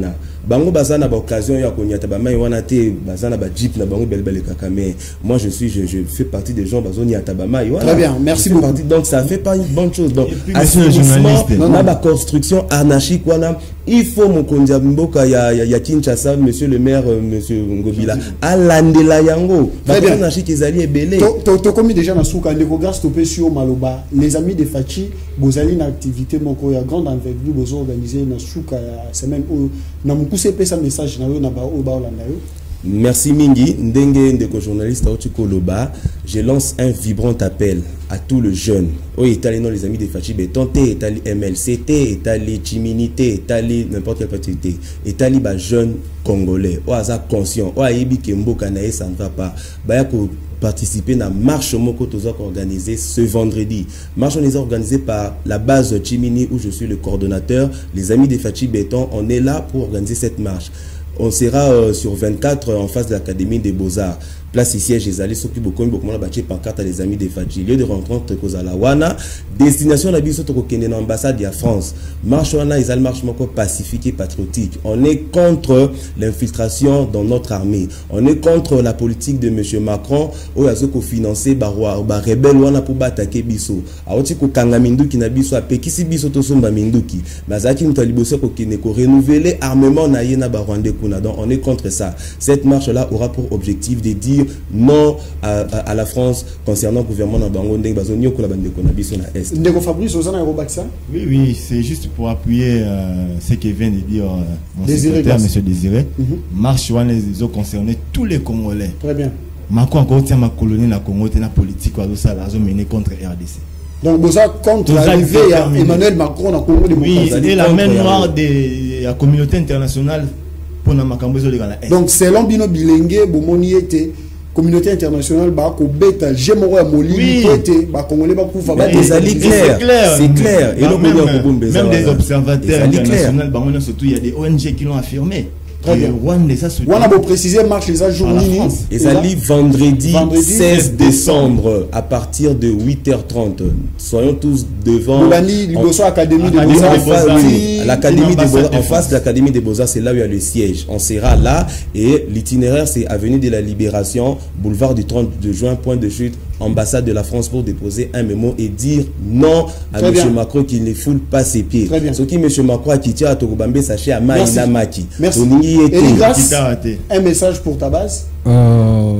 bango bazana ba occasion ya konyata ba mai wana te bazana ba jeep na bango bel bel kakame. Moi je suis je, je fais partie des gens bazoni ya tabama wana. Très bien, merci beaucoup. Partie, donc ça fait pas une bonne chose. Donc assainissement na ba construction anarchique wana il faut mon kondia mboka ya ya, ya Kinshasa monsieur le maire euh, monsieur Ngobila alandela yango. Très bien. Anarchique ezali ebele. To to comme déjà na souka ndeko gas topé sur Maloba les amis de Fachi bozali une activité moko ya grande envergure bozo organiser na souka semaine où na mukuse pesa message na yo na ba o ba olanda yo. Merci Mingi, ndenge ndeko journaliste Aouti Koloba, je lance un vibrant appel à tous les jeunes. Oh, Italie, non, les amis de Fachi Béton, Italie M L C T, Italie Chimini, Italie n'importe quelle partie, Italie ba jeunes congolais. Oh, aza conscient. Oh, ayebi kembo kanae ça ne va pas. Baya ko participer à la marche moko toza organisée ce vendredi. Marche on est organisée par la base Chimini où je suis le coordonnateur. Les amis de Fachi Béton, on est là pour organiser cette marche. On sera euh, sur vingt-quatre euh, en face de l'Académie des Beaux-Arts. Place ici, j'ai allé s'occuper beaucoup de beaucoup de pancarte à les amis des Fachi. Lieu de rencontre Kozalawana. Destination la biso toko kende na ambassade de France. Marche wana ils marche moko pacifique et patriotique. On est contre l'infiltration dans notre armée. On est contre la politique de monsieur Macron où il a ko financer ba roi ba rebelle wana pour attaquer biso. Aoti ko kanga minduki na biso apekisi biso to somba minduki. Bazaki mutaliboso ko kene ko renouveler armement na yena ba Rwanda kuna. Donc on est contre ça. Cette marche là aura pour objectif de dire non à, à, à la France concernant le gouvernement de Bango Ndeng Bazonio pour la bande de Konabiso na Est. Ndeko Fabrice Ozana Robaksa. Oui, oui, c'est juste pour appuyer euh, ce que vient de dire euh, mon Désiré secrétaire, Grasse. M. Désiré. Mhm. Marche wana les ont concerné tous les Congolais. Très bien. Mako encore tient ma colonie na Congo, tient la politique à ça, la zone menée contre R D C. Donc Boza contre Boza l'arrivée à déterminé. Emmanuel Macron dans Congo Oui, démocratique. c'était la main noire de la communauté internationale pour la Makambozo de la Est. Donc selon Bino Bilenge bomoni était communauté internationale ba ko beta jemoro ya molili Oui. ko était ba congolais ba kufa ba Mais des alliés c'est clairs. C'est clair. Et Bah, le même, Congo a beaucoup même des observateurs Des alliés clairs. internationaux, bah, on a surtout il y a des O N G qui l'ont affirmé. Très bien. Rwanda, ça soutient. Wana bo préciser marche les jours À la nini. France. Et ça lit vendredi, Vendredi seize décembre à partir de huit heures trente. Soyons tous devant. Bolani Liboso Académie de Académie Beaux-Arts. des Beaux-Arts. Oui, Oui. à l'Académie des L'ambassade Beaux-Arts, de en France. face de l'Académie des Beaux-Arts, c'est là où il y a le siège. On sera là et l'itinéraire c'est Avenue de la Libération, boulevard du trente juin, point de chute, ambassade de la France pour déposer un mémo et dire non à Très M. bien. Macron qu'il ne foule pas ses pieds. Très bien. Ce qui M. Macron a quitté à Togobambe, sachez à Merci. Maïna Maki. Merci. Toningi était- Eli Grasse, Qui t'a raté. un message pour ta base. Euh,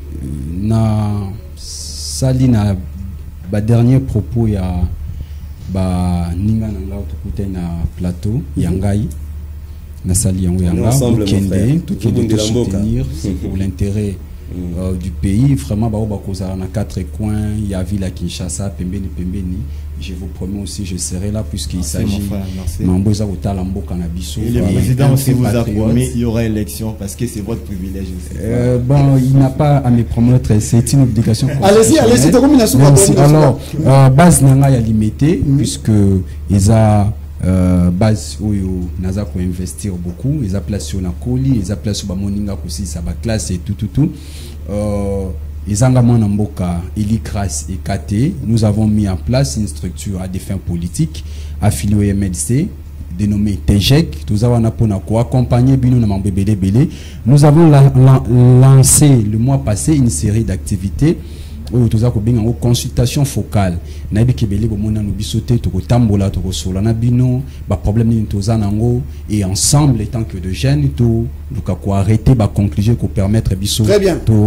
na sali na ba dernier propos ya ba ninga na nga tukute na plateau ya ngai na sali yango On est yanga ensemble, mon frère. kende to Vous kende la mboka. soutenir c'est pour l'intérêt euh, du pays vraiment ba ba kozala na quatre coins ya ville à Kinshasa pembeni pembeni. Je vous promets aussi, je serai là puisqu'il Merci, s'agit mon frère, merci. Mamboza Kotala Mboka na biso. Et le Voilà, président un aussi vrai vous a patriote. promis il y aura élection parce que c'est votre privilège aussi. Euh, bon, il n'a pas à me promettre, c'est une obligation. Allez-y, allez-y, t'as combien de sous- Merci. combien de sous- Alors, euh, base nanga ya limité, puisque ils a euh, base où naza ko investir beaucoup, ils a placé na Koli, ils a placé ba moninga aussi ça ba classe et tout tout tout. Euh, Ezanga Mwana Mboka, Eli Grasse et K T, nous avons mis en place une structure à des fins politiques affiliée au M L C, dénommée T G E C. Nous avons accompagné Bino Namambébélé Bélé. Nous avons la, la, lancé le mois passé une série d'activités où nous avons une consultation focale. Nabi Kebele bomona no bisote to tambola to sola na bino ba problème ni toza nango et ensemble tant que de jeunes to luka ko arrêter ba conclusion ko permettre biso Très bien. to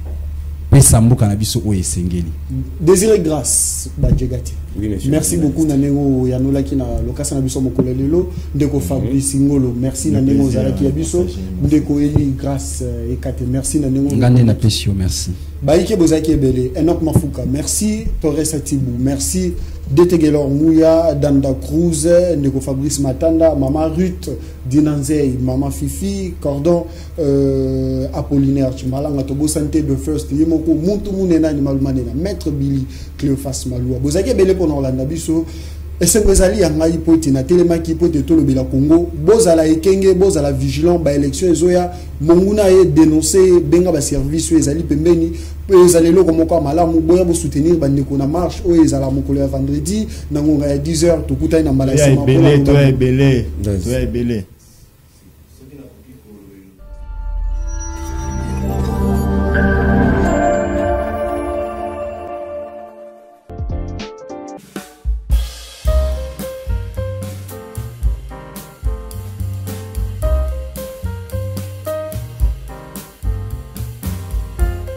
pesambo kanabiso o esengeli. Désiré Grasse Badjegati. Oui, monsieur. Merci beaucoup Nanengo Yanolaki na lokasa na biso mokolo lelo ndeko Fabrice Ngolo. Merci Le Nanengo plaisir Zalaki à ya biso partager, merci. ndeko Eli Grasse et Kate. Merci Nanengo. Ngande na pesio, merci. Baïke Bozaki Ebele, Enoch Mafuka, merci Torres Atibou, merci Detegelor Mouya, Danda Cruz, Ndeko Fabrice Matanda, Maman Ruth, Dinanzei, Maman Fifi, Cordon, euh, Apollinaire Chimalanga, Tobo Santé de First, Yemoko, Muntu Munena, Nimalumanena, Maître Billy, Cléophas Maloua. Bozaki Ebele pour Orlando Bisso. Et c'est que Zali Yangaï Poti, na Télémaki Poti, tout le Bila Congo, Bozala Ekenge, Bozala Vigilant, ba élection Ezoya, Monguna est dénoncé, Benga ba service, Ezali Pembeni, Ezali Loko Moko Malamu, Boya bo soutenir, Bandeko na marche, O Ezala Mokolo ya vendredi, Nangonga ya dix heures, Tokuta na Toi Malasima. est belé, toi est belé, toi est belé.